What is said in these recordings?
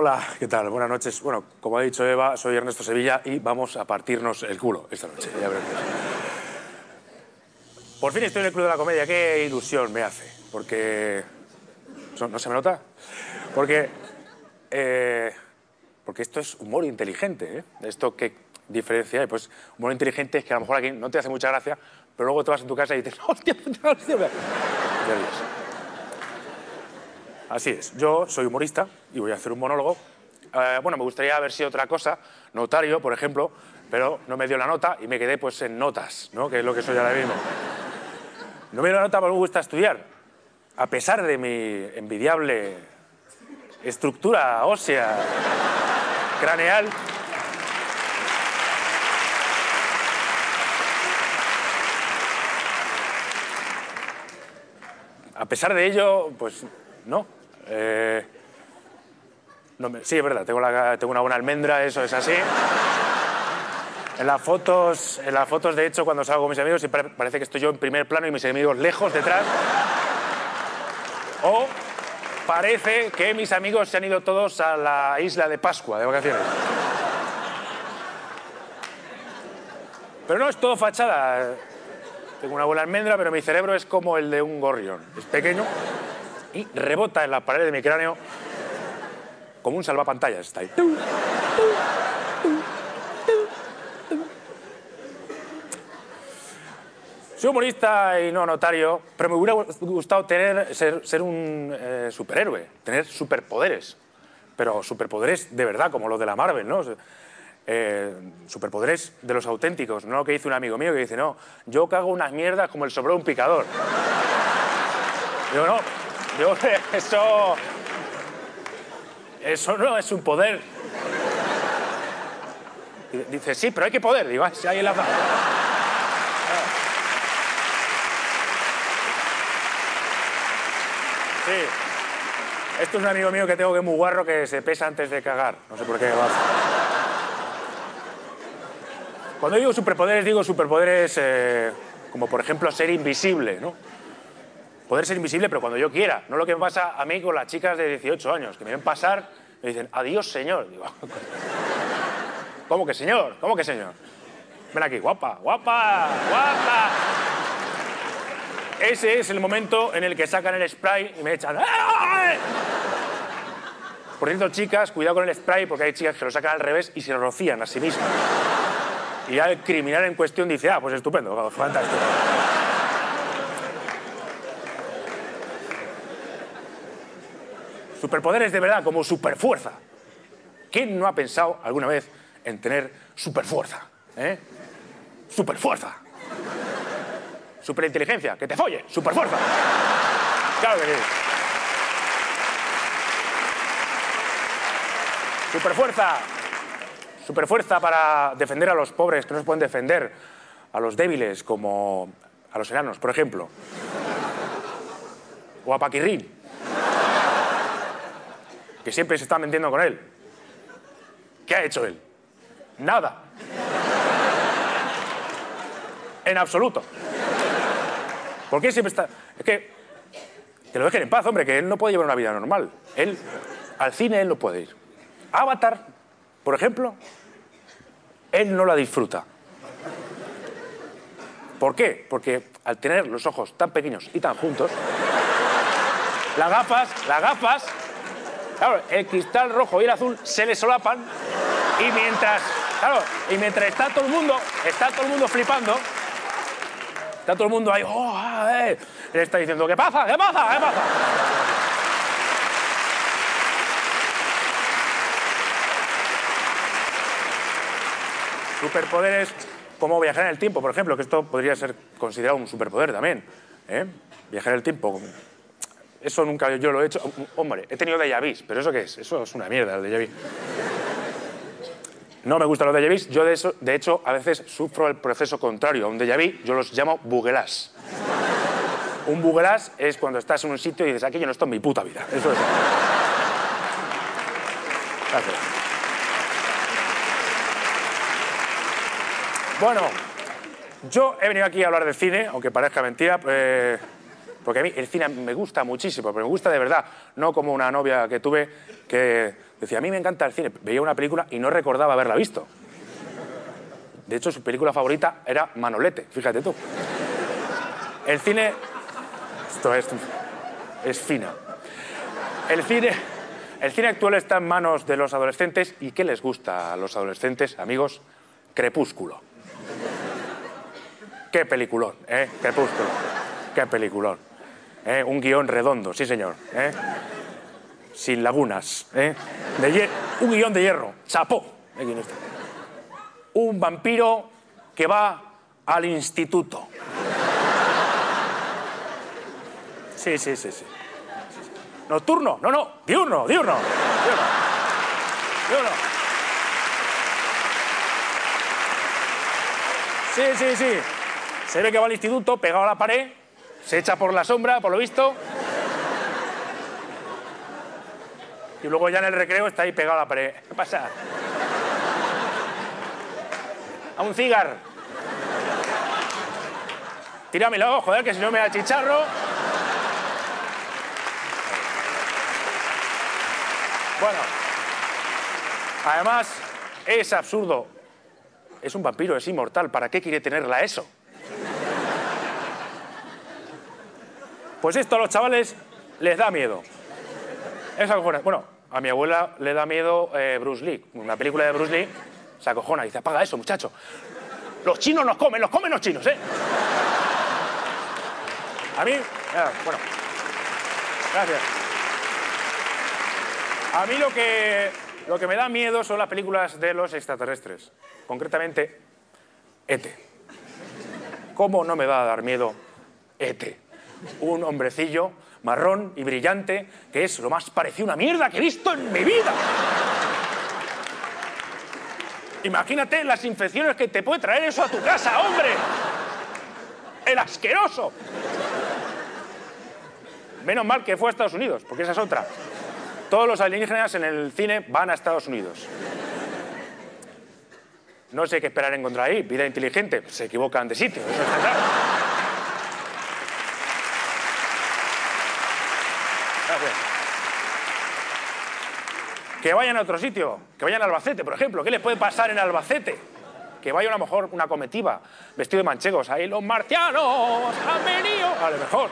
Hola, ¿qué tal? Buenas noches. Bueno, como ha dicho Eva, soy Ernesto Sevilla y vamos a partirnos el culo esta noche. Ya veremos. Por fin estoy en el Club de la Comedia. Qué ilusión me hace. Porque... ¿No se me nota? Porque esto es humor inteligente, ¿eh? Esto que diferencia hay. Pues humor inteligente es que a lo mejor aquí no te hace mucha gracia, pero luego te vas en tu casa y dices, ¡hostia, puta, hostia! Así es. Yo soy humorista y voy a hacer un monólogo. Bueno, me gustaría haber sido otra cosa, notario, por ejemplo, pero no me dio la nota y me quedé pues en notas, ¿no? Que es lo que soy ahora mismo. No me dio la nota, pero me gusta estudiar. A pesar de mi envidiable estructura ósea craneal, a pesar de ello, pues no. Sí, es verdad, tengo una buena almendra, eso es así. En las fotos, de hecho, cuando salgo con mis amigos, siempre parece que estoy yo en primer plano y mis enemigos lejos, detrás. O parece que mis amigos se han ido todos a la isla de Pascua, de vacaciones. Pero no, es todo fachada. Tengo una buena almendra, pero mi cerebro es como el de un gorrión. Es pequeño y rebota en la pared de mi cráneo como un salvapantallas. Está ahí. Soy humorista y no notario, pero me hubiera gustado ser un superhéroe, tener superpoderes. Pero superpoderes de verdad, como los de la Marvel, ¿no? Superpoderes de los auténticos, no lo que dice un amigo mío que dice, no, yo cago unas mierdas como el sobre un picador. Digo, no, eso no es un poder. Dice, sí, pero hay que poder. Digo, si hay en la... Sí. Esto es un amigo mío que tengo que es muy guarro, que se pesa antes de cagar. No sé por qué. Cuando digo superpoderes como por ejemplo ser invisible, ¿no? Poder ser invisible, pero cuando yo quiera. No lo que me pasa a mí con las chicas de 18 años, que me ven pasar y me dicen, adiós, señor. Digo, ¿cómo que señor? ¿Cómo que señor? Ven aquí, guapa, guapa, guapa. Ese es el momento en el que sacan el spray y me echan... ¡Ay! Por cierto, chicas, cuidado con el spray, porque hay chicas que lo sacan al revés y se lo rocían a sí mismas. Y ya el criminal en cuestión dice, pues estupendo, fantástico. Superpoderes de verdad, como superfuerza. ¿Quién no ha pensado alguna vez en tener superfuerza? Superfuerza. Superinteligencia, que te folle, superfuerza. Claro que sí. Superfuerza. Superfuerza para defender a los pobres que no se pueden defender, a los débiles como a los enanos, por ejemplo. O a Paquirrín, que siempre se está metiendo con él. ¿Qué ha hecho él? Nada. En absoluto. ¿Por qué siempre está...? Es que lo dejen en paz, hombre, que él no puede llevar una vida normal. Al cine él no puede ir. Avatar, por ejemplo, él no la disfruta. ¿Por qué? Porque al tener los ojos tan pequeños y tan juntos, las gafas, claro, el cristal rojo y el azul se le solapan y mientras está todo el mundo flipando, está todo el mundo ahí, le está diciendo, ¿qué pasa? ¿Qué pasa? ¿Qué pasa? Superpoderes como viajar en el tiempo, por ejemplo, que esto podría ser considerado un superpoder también. Viajar en el tiempo. Eso nunca yo lo he hecho. Hombre, he tenido déjà vus, pero ¿eso qué es? Eso es una mierda, el déjà vu. No me gustan los déjà vus. Yo, de hecho, a veces sufro el proceso contrario a un déjà vu. Yo los llamo buguelás. Un buguelás es cuando estás en un sitio y dices, aquí yo no estoy en mi puta vida. Eso es. Gracias. Bueno, yo he venido aquí a hablar de cine, aunque parezca mentira, Porque a mí el cine me gusta muchísimo, pero me gusta de verdad, no como una novia que tuve que decía, a mí me encanta el cine. Veía una película y no recordaba haberla visto. De hecho, su película favorita era Manolete, fíjate tú. El cine... Esto es fina. El cine actual está en manos de los adolescentes. ¿Y qué les gusta a los adolescentes, amigos? Crepúsculo. Qué peliculón, ¿eh? Crepúsculo. Qué peliculón. Un guión redondo, sí señor. Sin lagunas. Un guión de hierro. Chapó. Un vampiro que va al instituto. Sí. ¿Nocturno? No. Diurno. Sí. Se ve que va al instituto, pegado a la pared, se echa por la sombra, por lo visto. Y luego ya en el recreo está ahí pegado a la pared. ¿Qué pasa? A un cigar. Tíramelo, joder, que si no me da chicharro. Bueno, además es absurdo. Es un vampiro, es inmortal. ¿Para qué quiere tenerla eso? Pues esto a los chavales les da miedo. Es acojonante. Bueno, a mi abuela le da miedo Bruce Lee. Una película de Bruce Lee se acojona y dice, apaga eso, muchacho. Los chinos nos comen los chinos, ¿eh? A mí... bueno. Gracias. A mí lo que me da miedo son las películas de los extraterrestres. Concretamente, E.T. ¿Cómo no me va a dar miedo E.T.? Un hombrecillo marrón y brillante que es lo más parecido a una mierda que he visto en mi vida. Imagínate las infecciones que te puede traer eso a tu casa, hombre. El asqueroso. Menos mal que fue a Estados Unidos, porque esa es otra. Todos los alienígenas en el cine van a Estados Unidos. No sé qué esperar encontrar ahí. Vida inteligente. Se equivocan de sitio. Eso está claro. Gracias. Que vayan a otro sitio. Que vayan a Albacete, por ejemplo. ¿Qué les puede pasar en Albacete? Que vaya a lo mejor una comitiva vestido de manchegos. Ahí los marcianos han venido. A lo mejor.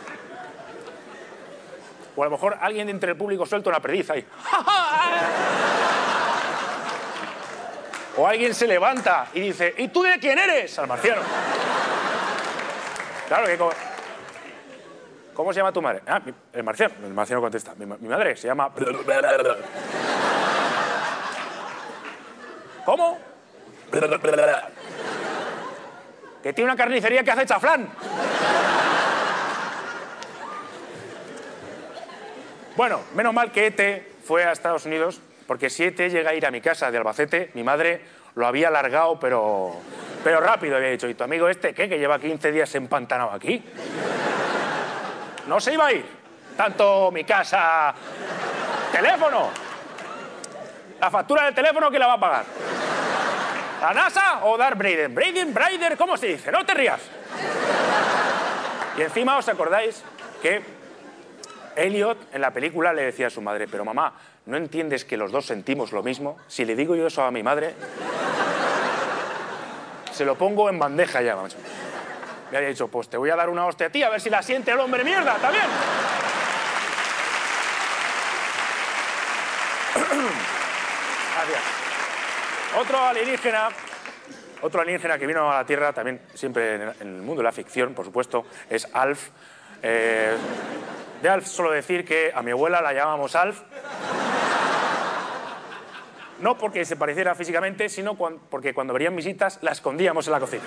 O a lo mejor alguien de entre el público suelta una perdiz ahí. O alguien se levanta y dice, ¿y tú de quién eres? Al marciano. Claro que... ¿Cómo se llama tu madre? Ah, el marciano. El marciano contesta. Mi madre se llama... ¿Cómo? Que tiene una carnicería que hace chaflán. Bueno, menos mal que E.T. fue a Estados Unidos, porque si E.T. llega a ir a mi casa de Albacete, mi madre lo había largado, pero rápido. Había dicho, ¿y tu amigo este qué? Que lleva 15 días empantanado aquí. No se iba a ir. Tanto mi casa... Teléfono. La factura del teléfono, ¿quién la va a pagar? ¿La NASA o Darth Vader? Vader, ¿cómo se dice? No te rías. Y encima, ¿os acordáis que Elliot en la película le decía a su madre, pero mamá, ¿no entiendes que los dos sentimos lo mismo? Si le digo yo eso a mi madre, se lo pongo en bandeja ya, macho. Me había dicho, pues te voy a dar una hostia a ti, a ver si la siente el hombre mierda, también. Gracias. Otro alienígena que vino a la Tierra, también siempre en el mundo de la ficción, por supuesto, es Alf. De Alf solo decir que a mi abuela la llamábamos Alf. No porque se pareciera físicamente, sino porque cuando venían visitas la escondíamos en la cocina.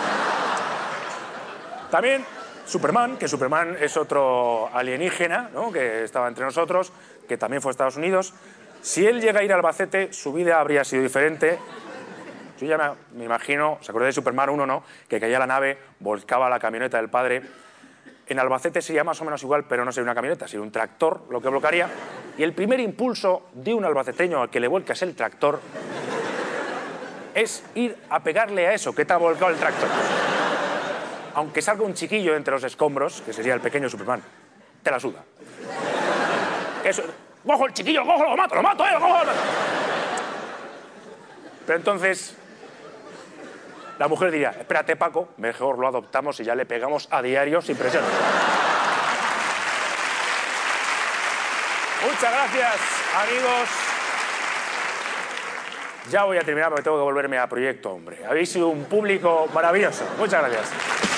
También Superman, que Superman es otro alienígena, ¿no? Que estaba entre nosotros, que también fue a Estados Unidos. Si él llega a ir a Albacete, su vida habría sido diferente. Yo ya me imagino, ¿os acordáis de Superman 1, no? Que caía la nave, volcaba la camioneta del padre. En Albacete sería más o menos igual, pero no sería una camioneta, sería un tractor lo que bloquearía. Y el primer impulso de un albaceteño al que le vuelcas el tractor es ir a pegarle a eso que te ha volcado el tractor. aunque salga un chiquillo entre los escombros, que sería el pequeño Superman, te la suda. Eso, cojo el chiquillo, lo cojo, lo mato, lo cojo, lo mato. Pero entonces, la mujer diría, espérate, Paco, mejor lo adoptamos y ya le pegamos a diario sin presión. Muchas gracias, amigos. Ya voy a terminar porque tengo que volverme a Proyecto Hombre. Habéis sido un público maravilloso. Muchas gracias.